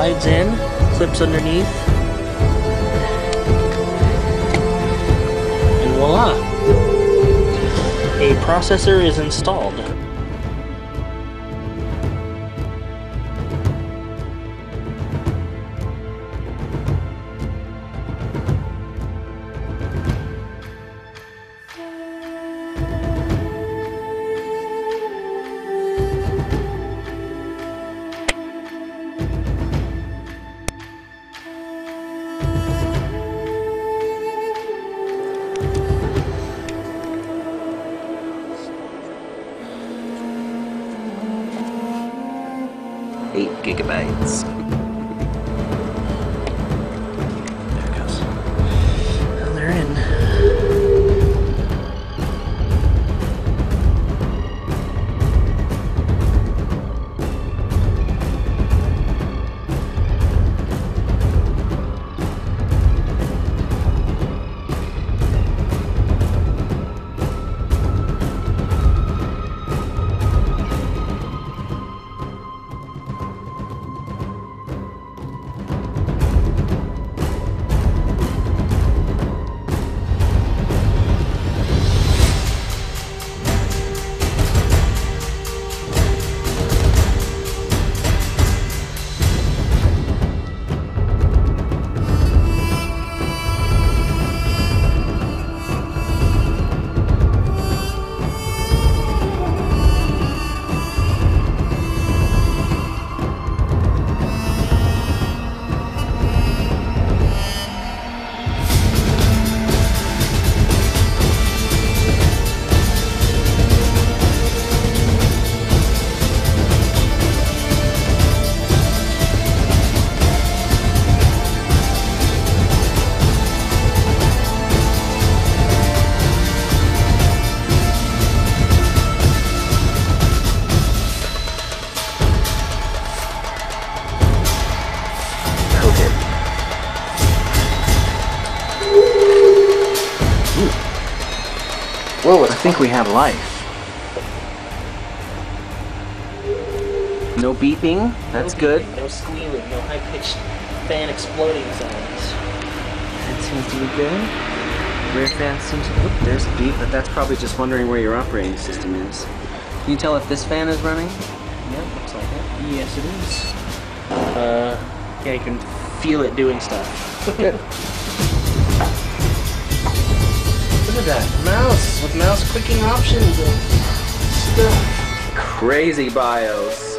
slides in, clips underneath, and voila! A processor is installed. Gigabytes. There it goes. Well, they're in. Whoa, I think we have life. No beeping, that's good. No squealing, no high-pitched fan exploding sounds. That seems to be good. Rear fan seems to... Oop, there's a beep, but that's probably just wondering where your operating system is. Can you tell if this fan is running? Yep, looks like it. Yes, it is. Yeah, you can feel it doing stuff. Good. Look at that mouse with mouse clicking options and stuff. Crazy BIOS.